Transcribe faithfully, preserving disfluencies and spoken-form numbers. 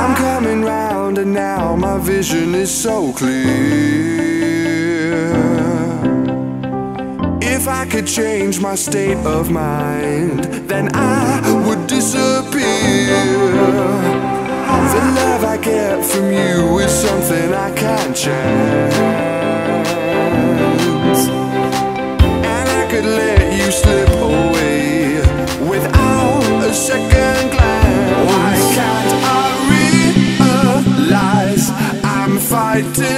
I'm coming round and now my vision is so clear. If I could change my state of mind, then I would disappear. The love I get from you is something I can't change, and I could let you slip away without a second glance. Why can't I realize I'm fighting